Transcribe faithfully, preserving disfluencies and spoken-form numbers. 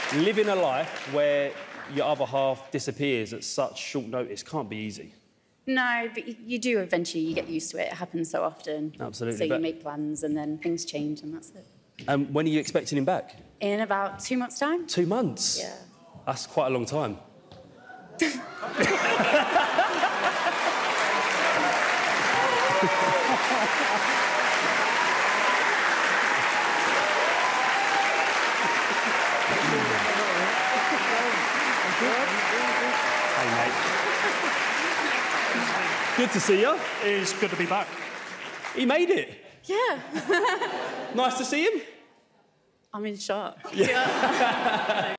Living a life where your other half disappears at such short notice can't be easy. No, but you, you do eventually, you get used to it. It happens so often. Absolutely. So but... you make plans and then things change and that's it. And when are you expecting him back? In about two months' time. Two months? Yeah. That's quite a long time. Hey, mate. Good to see you. It's good to be back. He made it. Yeah. Nice to see him. I'm in shock. Yeah.